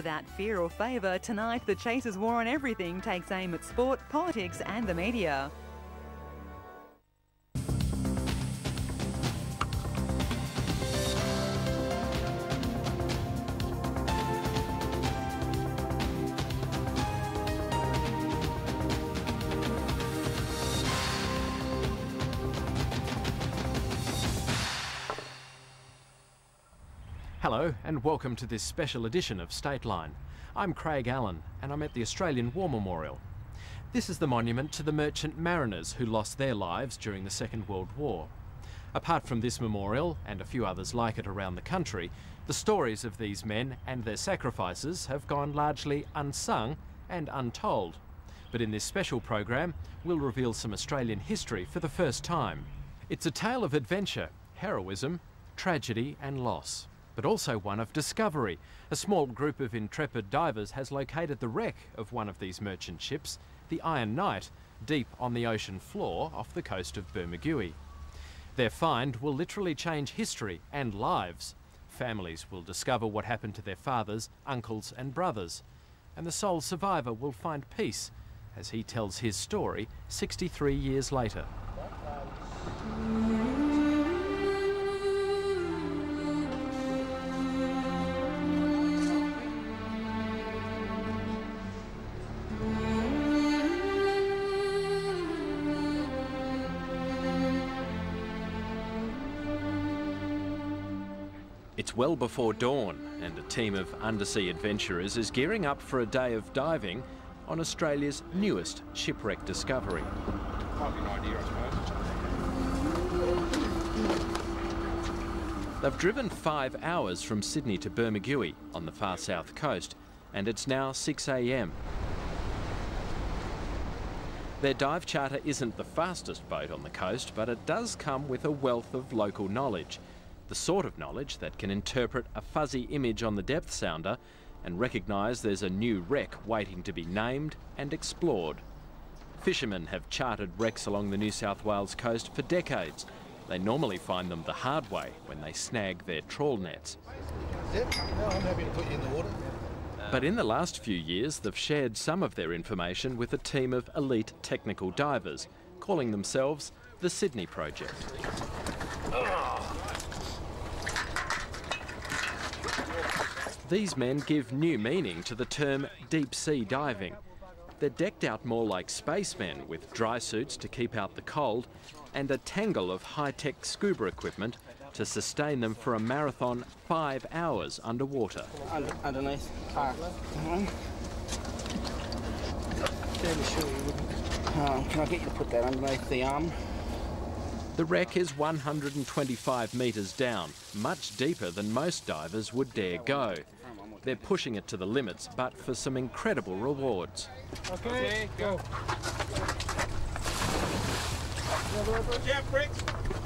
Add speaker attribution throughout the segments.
Speaker 1: Without fear or favour, tonight the Chasers' war on everything takes aim at sport, politics and the media.
Speaker 2: Hello and welcome to this special edition of Stateline. I'm Craig Allen and I'm at the Australian War Memorial. This is the monument to the merchant mariners who lost their lives during the Second World War. Apart from this memorial and a few others like it around the country, the stories of these men and their sacrifices have gone largely unsung and untold. But in this special program, we'll reveal some Australian history for the first time. It's a tale of adventure, heroism, tragedy and loss, but also one of discovery. A small group of intrepid divers has located the wreck of one of these merchant ships, the Iron Knight, deep on the ocean floor off the coast of Bermagui. Their find will literally change history and lives. Families will discover what happened to their fathers, uncles and brothers, and the sole survivor will find peace as he tells his story 63 years later. It's well before dawn and a team of undersea adventurers is gearing up for a day of diving on Australia's newest shipwreck discovery.
Speaker 3: Might be an idea, I suppose.
Speaker 2: They've driven 5 hours from Sydney to Bermagui on the far south coast, and it's now 6 a.m. Their dive charter isn't the fastest boat on the coast, but it does come with a wealth of local knowledge. The sort of knowledge that can interpret a fuzzy image on the depth sounder and recognise there's a new wreck waiting to be named and explored. Fishermen have chartered wrecks along the New South Wales coast for decades. They normally find them the hard way when they snag their trawl nets.
Speaker 4: Yep, no, I'm happy to put you in the water.
Speaker 2: But in the last few years, they've shared some of their information with a team of elite technical divers, calling themselves the Sydney Project. These men give new meaning to the term deep-sea diving. They're decked out more like spacemen with dry suits to keep out the cold and a tangle of high-tech scuba equipment to sustain them for a marathon 5 hours underwater.
Speaker 5: Underneath. Can I get you to put that underneath the arm?
Speaker 2: The wreck is 125 metres down, much deeper than most divers would dare go. They're pushing it to the limits, but for some incredible rewards.
Speaker 3: Okay, go.
Speaker 4: Yeah, bricks.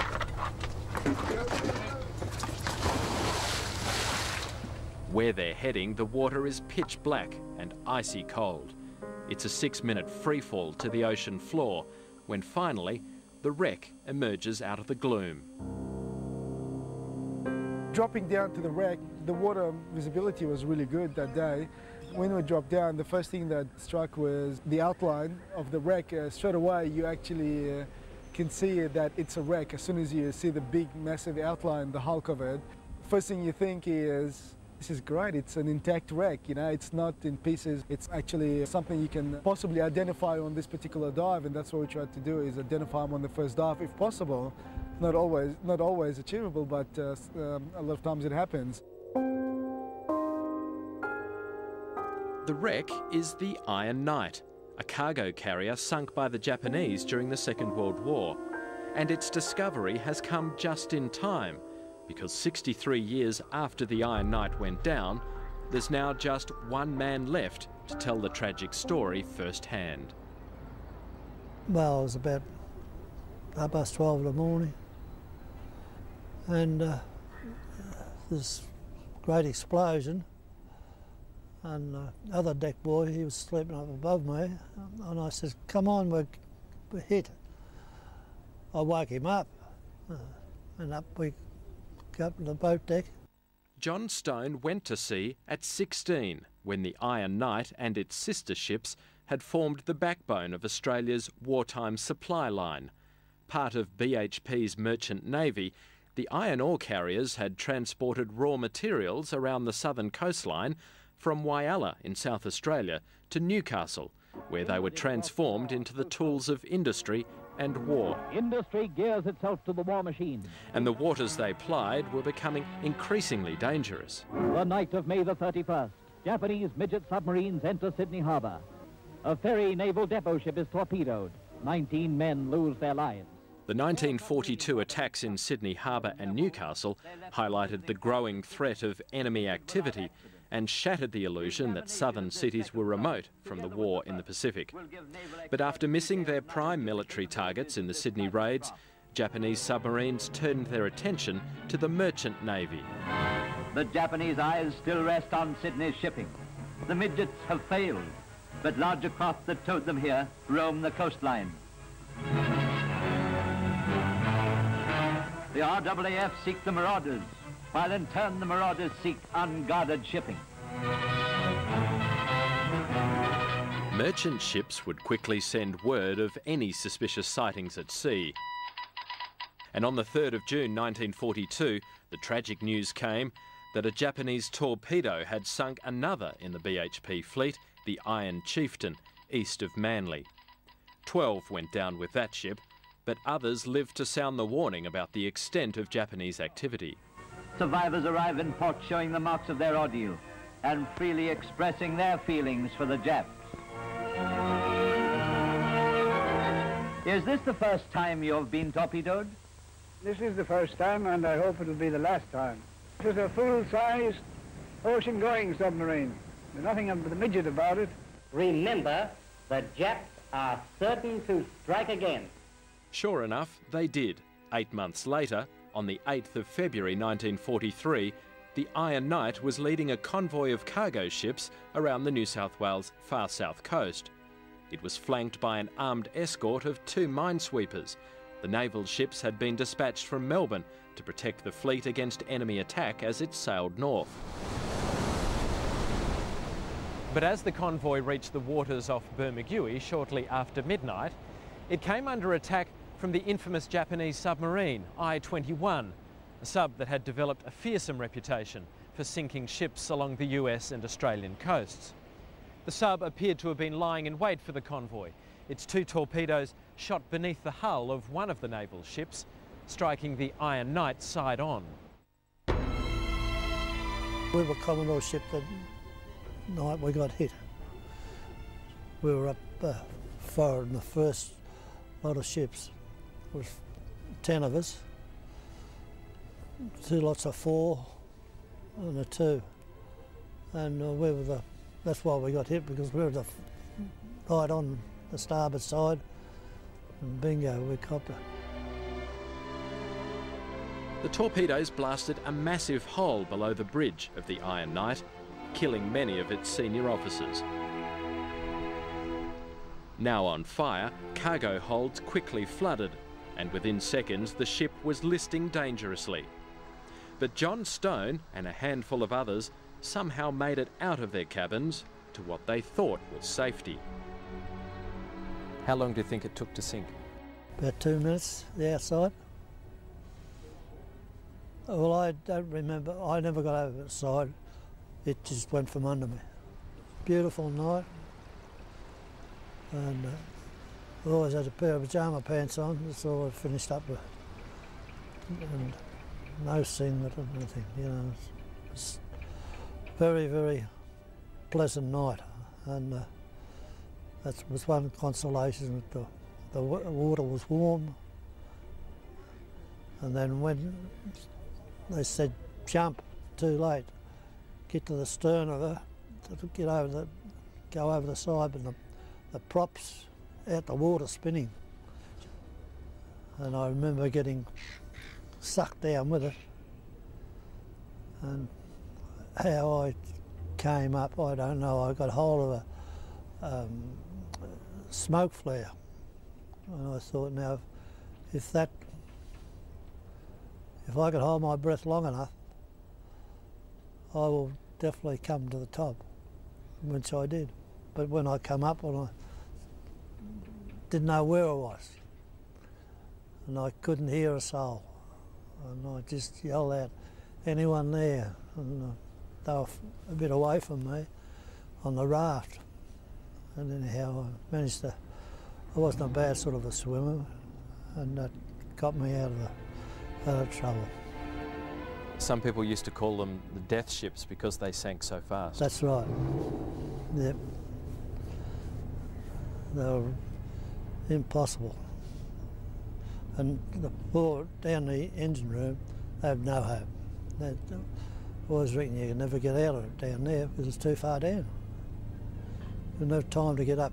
Speaker 2: Where they're heading, the water is pitch black and icy cold. It's a 6-minute free fall to the ocean floor, when finally the wreck emerges out of the gloom.
Speaker 6: Dropping down to the wreck, the water visibility was really good that day. When we dropped down, the first thing that struck was the outline of the wreck. Straight away, you actually can see that it's a wreck. As soon as you see the big, massive outline, the hulk of it, first thing you think is, this is great, it's an intact wreck, you know, it's not in pieces, it's actually something you can possibly identify on this particular dive, and that's what we tried to do, is identify them on the first dive if possible. Not always achievable, but a lot of times it happens.
Speaker 2: The wreck is the Iron Knight, a cargo carrier sunk by the Japanese during the Second World War, and its discovery has come just in time, because 63 years after the Iron Knight went down, there's now just one man left to tell the tragic story firsthand.
Speaker 7: Well, it was about 12:30 in the morning, and this great explosion, and the other deck boy, he was sleeping up above me, and I said, "Come on, we're hit." I woke him up, and up we go up to the boat deck.
Speaker 2: John Stone went to sea at 16 when the Iron Knight and its sister ships had formed the backbone of Australia's wartime supply line. Part of BHP's merchant navy, the iron ore carriers had transported raw materials around the southern coastline from Whyalla in South Australia to Newcastle, where they were transformed into the tools of industry and war.
Speaker 8: Industry gears itself to the war machine.
Speaker 2: And the waters they plied were becoming increasingly dangerous.
Speaker 8: The night of May the 31st, Japanese midget submarines enter Sydney Harbour. A ferry naval depot ship is torpedoed. 19 men lose their lives.
Speaker 2: The 1942 attacks in Sydney Harbour and Newcastle highlighted the growing threat of enemy activity and shattered the illusion that southern cities were remote from the war in the Pacific. But after missing their prime military targets in the Sydney raids, Japanese submarines turned their attention to the merchant navy.
Speaker 8: The Japanese eyes still rest on Sydney's shipping. The midgets have failed, but larger craft that towed them here roam the coastline. The RAAF seek the marauders, while in turn the marauders seek unguarded shipping.
Speaker 2: Merchant ships would quickly send word of any suspicious sightings at sea. And on the 3rd of June 1942, the tragic news came that a Japanese torpedo had sunk another in the BHP fleet, the Iron Chieftain, east of Manly. 12 went down with that ship, but others lived to sound the warning about the extent of Japanese activity.
Speaker 8: Survivors arrive in port showing the marks of their ordeal and freely expressing their feelings for the Japs. Is this the first time you've been torpedoed?
Speaker 9: This is the first time, and I hope it'll be the last time. It was a full-sized ocean-going submarine. There's nothing of the midget about it.
Speaker 10: Remember, the Japs are certain to strike again.
Speaker 2: Sure enough, they did. 8 months later, on the 8th of February 1943, the Iron Knight was leading a convoy of cargo ships around the New South Wales far south coast. It was flanked by an armed escort of 2 minesweepers. The naval ships had been dispatched from Melbourne to protect the fleet against enemy attack as it sailed north. But as the convoy reached the waters off Bermagui shortly after midnight, it came under attack from the infamous Japanese submarine, I-21, a sub that had developed a fearsome reputation for sinking ships along the US and Australian coasts. The sub appeared to have been lying in wait for the convoy. Its 2 torpedoes shot beneath the hull of one of the naval ships, striking the Iron Knight side on.
Speaker 7: We were Commodore ship that night we got hit. We were up forward in the first lot of ships. There was 10 of us, 2 lots of 4 and a 2. And we were that's why we got hit, because we were right on the starboard side, and bingo, we copped it.
Speaker 2: The torpedoes blasted a massive hole below the bridge of the Iron Knight, killing many of its senior officers. Now on fire, cargo holds quickly flooded, and within seconds the ship was listing dangerously. But John Stone and a handful of others somehow made it out of their cabins to what they thought was safety. How long do you think it took to sink?
Speaker 7: About 2 minutes, the outside. Well, I don't remember. I never got over the side. It just went from under me. Beautiful night. And I always had a pair of pyjama pants on. That's all I finished up with. And no singlet or anything, you know. It's very, very pleasant night. And that was one consolation, that the water was warm. And then when they said jump, too late, get to the stern of her, to go over the side, but the props out the water spinning. And I remember getting sucked down with it. And how I came up, I don't know. I got hold of a smoke flare. And I thought, now, if I could hold my breath long enough, will definitely come to the top, which I did. But when I come up, I didn't know where I was, and I couldn't hear a soul, and I just yelled out, anyone there? And they were a bit away from me on the raft, and anyhow I managed to, I wasn't a bad sort of a swimmer, and that got me out of trouble.
Speaker 2: Some people used to call them the death ships because they sank so fast.
Speaker 7: That's right. Yep. They were impossible. And the poor down the engine room, they have no hope. They always reckon you can never get out of it down there because it's too far down. There's no time to get up.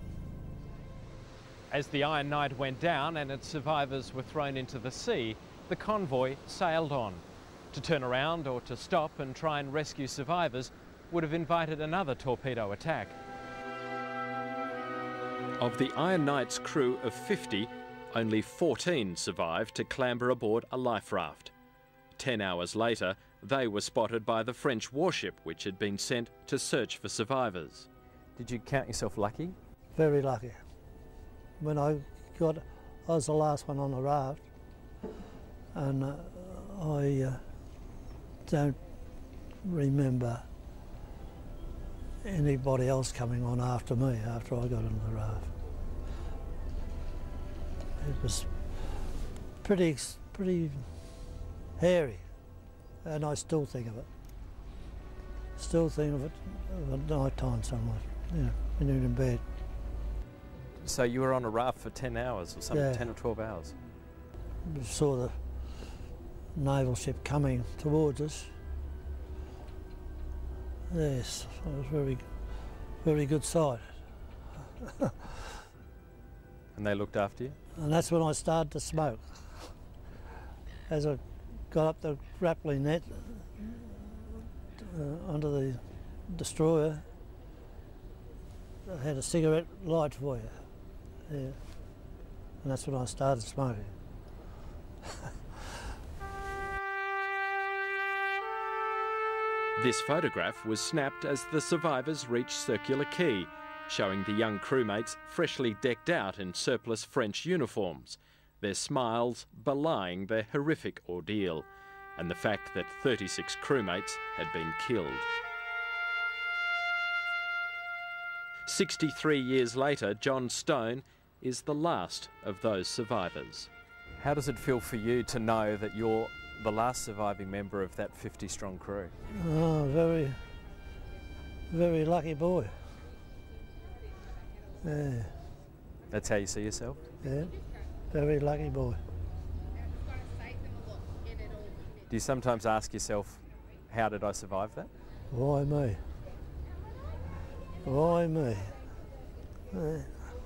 Speaker 2: As the Iron Knight went down and its survivors were thrown into the sea, the convoy sailed on. To turn around or to stop and try and rescue survivors would have invited another torpedo attack. Of the Iron Knight's crew of 50, only 14 survived to clamber aboard a life raft. 10 hours later, they were spotted by the French warship which had been sent to search for survivors. Did you count yourself lucky?
Speaker 7: Very lucky. When I was the last one on the raft, and I don't remember anybody else coming on after me after I got into the raft. It was pretty hairy, and I still think of it. Still think of it at night time somewhat, you know, when you're in bed.
Speaker 2: So you were on a raft for 10 hours or something,
Speaker 7: Yeah.
Speaker 2: 10 or 12 hours?
Speaker 7: We saw the naval ship coming towards us. Yes, it was very good sight.
Speaker 2: And they looked after you?
Speaker 7: And that's when I started to smoke. As I got up the grappling net onto the destroyer, I had a cigarette light for you. Yeah. And that's when I started smoking.
Speaker 2: This photograph was snapped as the survivors reached Circular Quay, showing the young crewmates freshly decked out in surplus French uniforms, their smiles belying their horrific ordeal, and the fact that 36 crewmates had been killed. 63 years later, John Stone is the last of those survivors. How does it feel for you to know that you're the last surviving member of that 50-strong crew?
Speaker 7: Oh, very lucky boy. Yeah.
Speaker 2: That's how you see yourself?
Speaker 7: Yeah, very lucky boy.
Speaker 2: Do you sometimes ask yourself, how did I survive that?
Speaker 7: Why me? Why me? Yeah.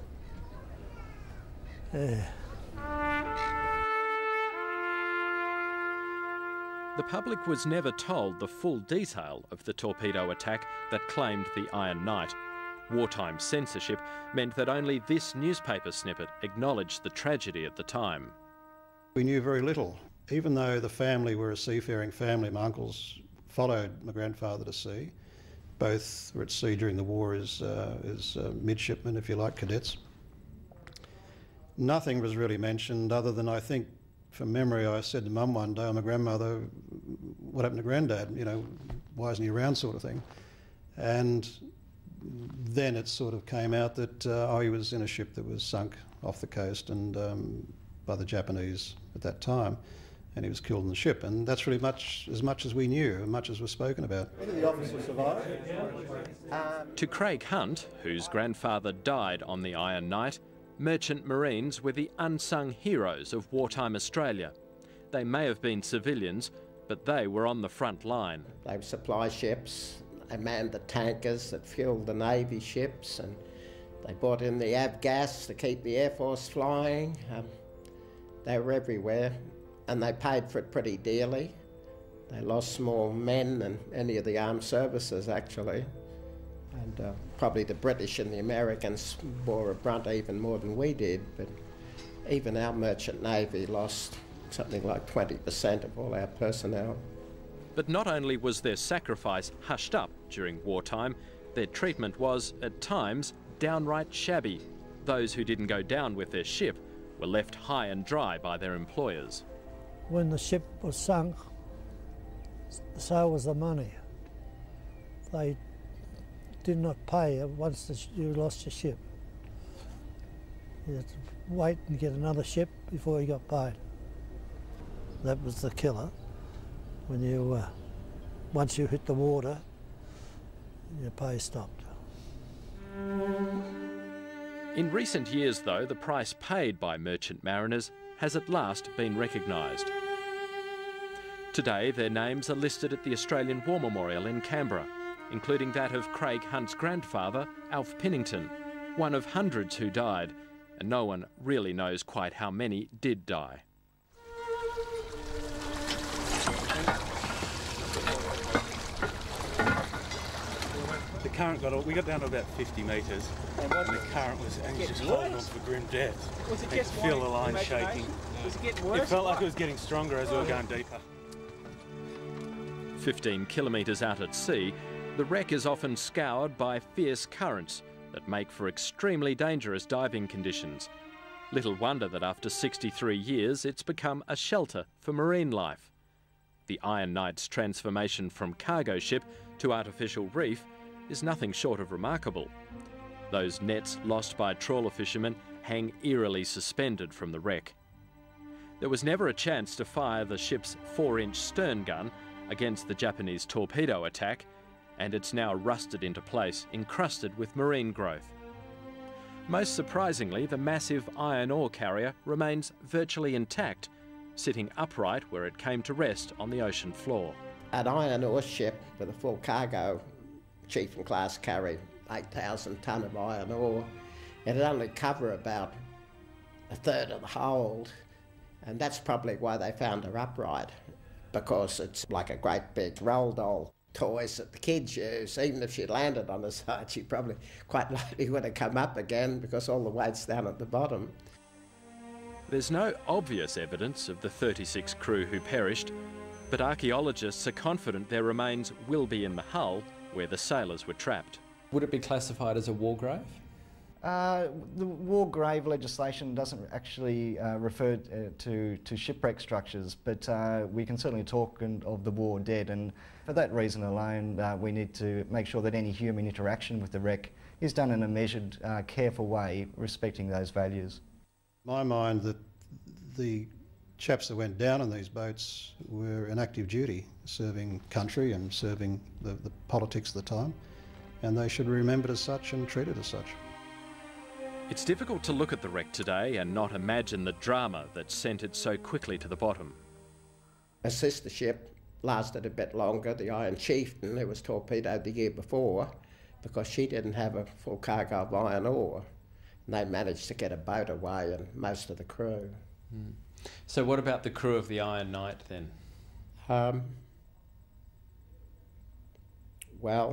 Speaker 7: Yeah.
Speaker 2: The public was never told the full detail of the torpedo attack that claimed the Iron Knight. Wartime censorship meant that only this newspaper snippet acknowledged the tragedy at the time.
Speaker 11: We knew very little. Even though the family were a seafaring family, my uncles followed my grandfather to sea. Both were at sea during the war as midshipmen, if you like, cadets. Nothing was really mentioned other than, I think, from memory, I said to Mum one day, or my grandmother, what happened to Granddad? You know, why isn't he around, sort of thing. And then it sort of came out that he was in a ship that was sunk off the coast and by the Japanese at that time, and he was killed in the ship. And that's really as much as we knew, and much as was spoken about.
Speaker 4: Whether the officer survived?
Speaker 2: To Craig Hunt, whose grandfather died on the Iron Knight, merchant marines were the unsung heroes of wartime Australia. They may have been civilians, but they were on the front line.
Speaker 12: They were supply ships. They manned the tankers that fueled the Navy ships, and they brought in the avgas to keep the Air Force flying. They were everywhere, and they paid for it pretty dearly. They lost more men than any of the armed services, actually. And probably the British and the Americans bore a brunt even more than we did, but even our merchant navy lost something like 20% of all our personnel.
Speaker 2: But not only was their sacrifice hushed up during wartime, their treatment was, at times, downright shabby. Those who didn't go down with their ship were left high and dry by their employers.
Speaker 7: When the ship was sunk, so was the money. They did not pay once you lost your ship. You had to wait and get another ship before you got paid. That was the killer. When you, once you hit the water, your pay stopped.
Speaker 2: In recent years, though, the price paid by merchant mariners has at last been recognised. Today, their names are listed at the Australian War Memorial in Canberra, including that of Craig Hunt's grandfather, Alf Pinnington, one of hundreds who died, and no one really knows quite how many did die.
Speaker 13: The current we got down to about 50 metres, and the current was just holding on for grim death.
Speaker 4: Was it
Speaker 13: You could feel the line shaking.
Speaker 4: Was it getting worse?
Speaker 13: It felt like it was getting stronger as we were going deeper.
Speaker 2: 15 kilometres out at sea, the wreck is often scoured by fierce currents that make for extremely dangerous diving conditions. Little wonder that after 63 years it's become a shelter for marine life. The Iron Knight's transformation from cargo ship to artificial reef is nothing short of remarkable. Those nets lost by trawler fishermen hang eerily suspended from the wreck. There was never a chance to fire the ship's 4-inch stern gun against the Japanese torpedo attack, and it's now rusted into place, encrusted with marine growth. Most surprisingly, the massive iron ore carrier remains virtually intact, sitting upright where it came to rest on the ocean floor.
Speaker 12: An iron ore ship with a full cargo, Chieftain class, carried 8,000 tonne of iron ore. It'd only cover about a third of the hold, and that's probably why they found her upright, because it's like a great big roll doll toys that the kids use. Even if she landed on the side, she probably quite likely would have come up again because all the weight's down at the bottom.
Speaker 2: There's no obvious evidence of the 36 crew who perished, but archaeologists are confident their remains will be in the hull where the sailors were trapped.
Speaker 14: Would it be classified as a war grave?
Speaker 15: The war grave legislation doesn't actually refer to shipwreck structures, but we can certainly talk of the war dead, and for that reason alone we need to make sure that any human interaction with the wreck is done in a measured, careful way, respecting those values.
Speaker 11: In my mind, that the chaps that went down on these boats were in active duty, serving country and serving the politics of the time, and they should be remembered as such and treated as such.
Speaker 2: It's difficult to look at the wreck today and not imagine the drama that sent it so quickly to the bottom.
Speaker 12: A sister ship lasted a bit longer, the Iron Chieftain, who was torpedoed the year before, because she didn't have a full cargo of iron ore. And they managed to get a boat away and most of the crew.
Speaker 14: Mm. So what about the crew of the Iron Knight then?
Speaker 12: Well,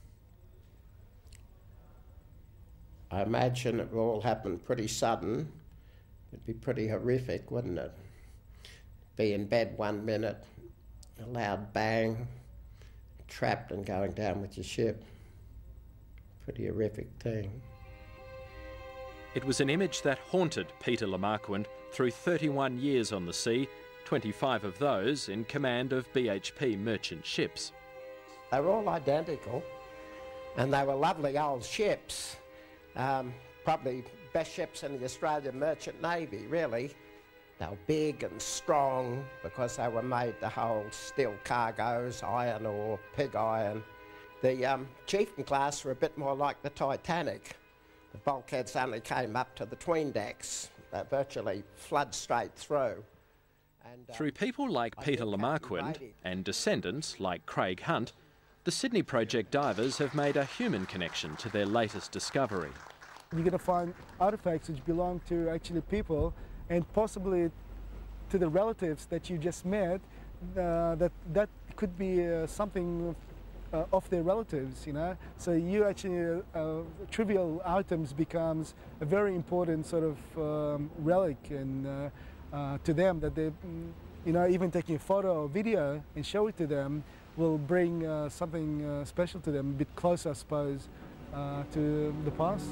Speaker 12: I imagine it will all happen pretty sudden. It'd be pretty horrific, wouldn't it? Be in bed 1 minute, a loud bang, trapped and going down with your ship. Pretty horrific thing.
Speaker 2: It was an image that haunted Peter Lamarquand through 31 years on the sea, 25 of those in command of BHP merchant ships.
Speaker 12: They were all identical, and they were lovely old ships. Probably best ships in the Australian Merchant Navy, really. They were big and strong because they were made to hold steel cargoes, iron ore, pig iron. The Chieftain class were a bit more like the Titanic. The bulkheads only came up to the 'tween decks. They virtually flood straight through. And,
Speaker 2: through people like Peter Lamarquand and descendants like Craig Hunt, the Sydney Project divers have made a human connection to their latest discovery.
Speaker 6: You're going to find artifacts which belong to actually people and possibly to the relatives that you just met, that could be something of their relatives, you know. So you actually, trivial items becomes a very important sort of relic and to them that they You know, even taking a photo or video and show it to them will bring something special to them, a bit closer, I suppose, to the past.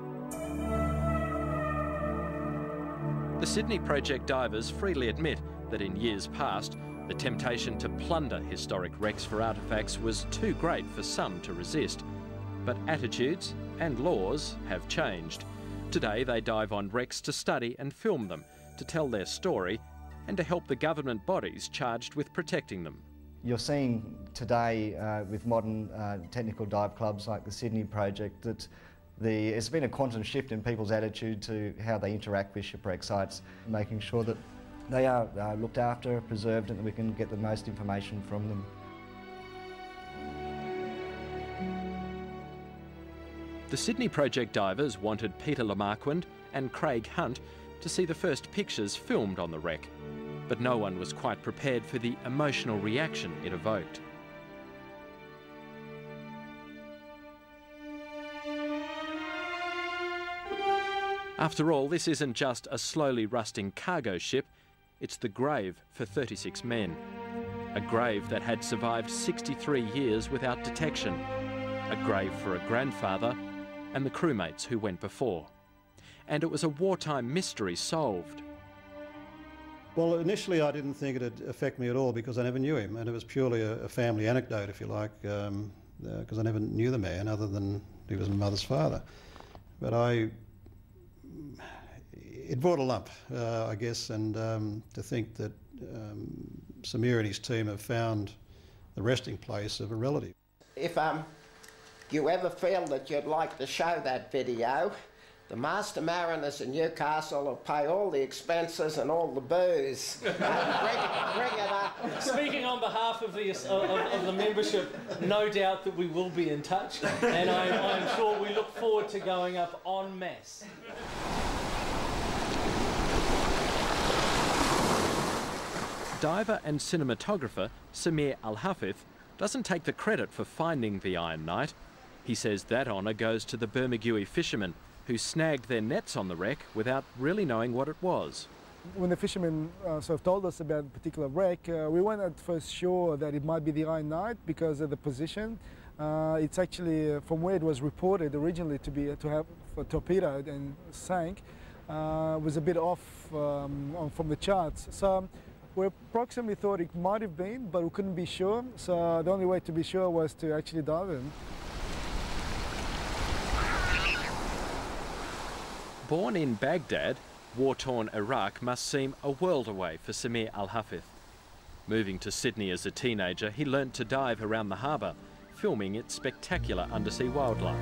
Speaker 2: The Sydney Project divers freely admit that in years past, the temptation to plunder historic wrecks for artefacts was too great for some to resist. But attitudes and laws have changed. Today they dive on wrecks to study and film them, to tell their story and to help the government bodies charged with protecting them.
Speaker 15: You're seeing today with modern technical dive clubs like the Sydney Project that there's been a quantum shift in people's attitude to how they interact with shipwreck sites, making sure that they are looked after, preserved, and that we can get the most information from them.
Speaker 2: The Sydney Project divers wanted Peter Lamarquand and Craig Hunt to see the first pictures filmed on the wreck, but no one was quite prepared for the emotional reaction it evoked. After all, this isn't just a slowly rusting cargo ship, it's the grave for 36 men. A grave that had survived 63 years without detection. A grave for a grandfather and the crewmates who went before. And it was a wartime mystery solved.
Speaker 11: Well, initially I didn't think it'd affect me at all because I never knew him, and it was purely a family anecdote, if you like, because I never knew the man other than he was my mother's father. But it brought a lump, I guess, and to think that Samir and his team have found the resting place of a relative.
Speaker 12: If you ever feel that you'd like to show that video, the Master Mariners in Newcastle will pay all the expenses and all the booze. Bring it up.
Speaker 16: Speaking on behalf of the membership, no doubt that we will be in touch, and I'm sure we look forward to going up en masse.
Speaker 2: Diver and cinematographer Samir Al-Hafith doesn't take the credit for finding the Iron Knight. He says that honour goes to the Bermagui fishermen who snagged their nets on the wreck without really knowing what it was.
Speaker 6: When the fishermen sort of told us about a particular wreck, we weren't at first sure that it might be the Iron Knight because of the position. It's actually from where it was reported originally to have torpedoed and sank, was a bit off from the charts. So we approximately thought it might have been, but we couldn't be sure. So the only way to be sure was to actually dive in.
Speaker 2: Born in Baghdad, war-torn Iraq must seem a world away for Samir Al-Hafith. Moving to Sydney as a teenager, he learnt to dive around the harbour, filming its spectacular undersea wildlife.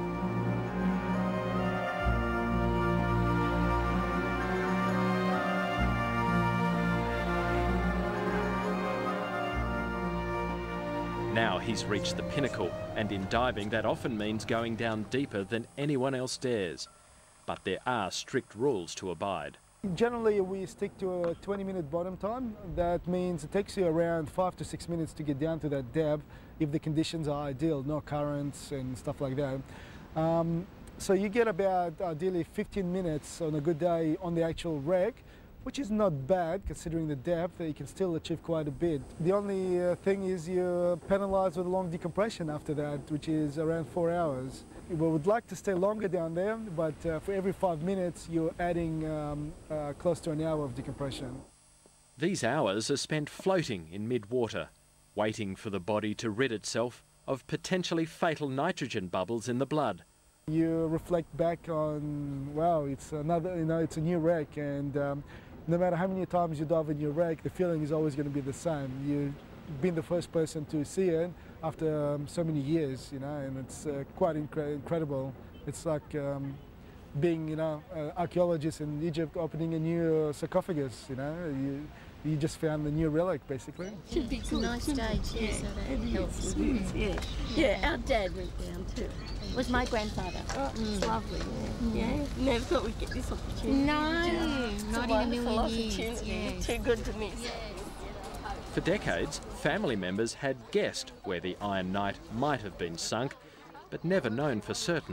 Speaker 2: Now he's reached the pinnacle, and in diving that often means going down deeper than anyone else dares. But there are strict rules to abide.
Speaker 6: Generally we stick to a 20-minute bottom time. That means it takes you around 5 to 6 minutes to get down to that depth if the conditions are ideal, no currents and stuff like that. So you get about ideally 15 minutes on a good day on the actual wreck, which is not bad considering the depth. You can still achieve quite a bit. The only thing is you're penalised with a long decompression after that, which is around 4 hours. We would like to stay longer down there, but for every 5 minutes you're adding close to an hour of decompression.
Speaker 2: These hours are spent floating in mid-water, waiting for the body to rid itself of potentially fatal nitrogen bubbles in the blood.
Speaker 6: You reflect back on, wow, it's another, it's a new wreck, and no matter how many times you dive in your wreck, the feeling is always going to be the same. You've been the first person to see it after so many years, and it's quite incredible. It's like being, archaeologists in Egypt opening a new sarcophagus, you just found a new relic, basically.
Speaker 17: Should be a nice day too, so that helps. Yeah, our dad went down too. Was my grandfather. Oh, it's lovely. Yeah. Never thought we'd get this opportunity. No, not in a million years. Yes. Too good to miss. Yes.
Speaker 2: For decades, family members had guessed where the Iron Knight might have been sunk, but never known for certain.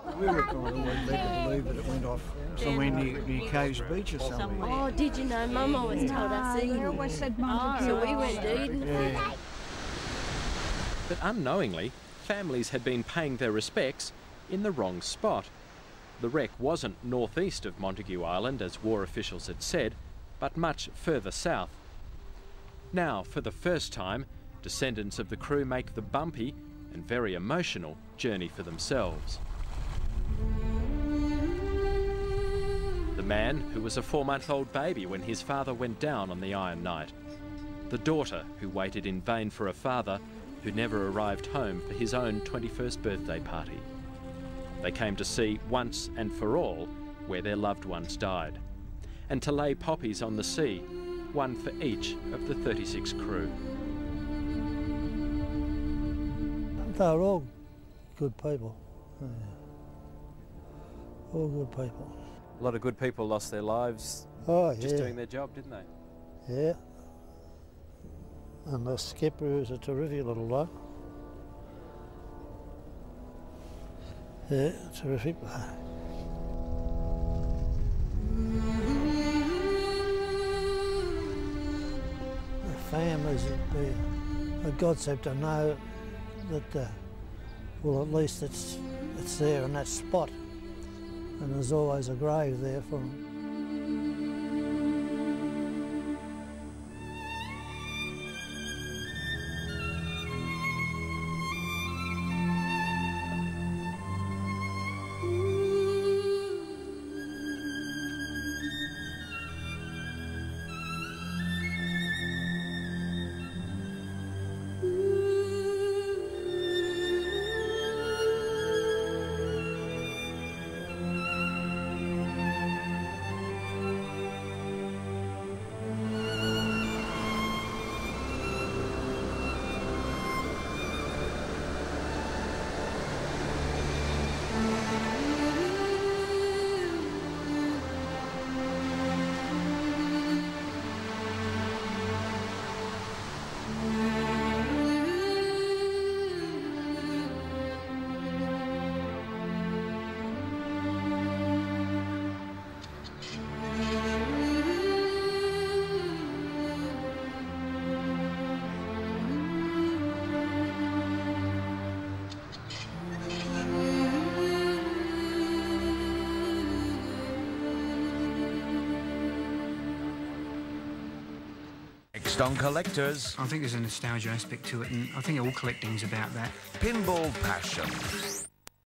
Speaker 18: We were kind of always led to believe that it went off somewhere near Caves Beach or somewhere.
Speaker 17: Oh, did you know? Mum always told us Eden.
Speaker 19: They always said Montague.
Speaker 17: So we went to Eden.
Speaker 18: Yeah.
Speaker 2: But unknowingly, families had been paying their respects in the wrong spot. The wreck wasn't northeast of Montague Island, as war officials had said, but much further south. Now, for the first time, descendants of the crew make the bumpy and very emotional journey for themselves. The man who was a 4-month-old baby when his father went down on the Iron Knight. The daughter who waited in vain for a father who never arrived home for his own 21st birthday party. They came to see once and for all where their loved ones died, and to lay poppies on the sea, one for each of the 36 crew.
Speaker 7: They were all good people. Yeah. All good people.
Speaker 14: A lot of good people lost their lives just doing their job, didn't they?
Speaker 7: Yeah. And the skipper, who's a terrific little bloke. Yeah, terrific. The families would be a godsend to know that, well, at least it's there in that spot, and there's always a grave there for them.
Speaker 20: On collectors.
Speaker 21: I think there's a nostalgia aspect to it, and I think all collecting's about that.
Speaker 20: Pinball passion.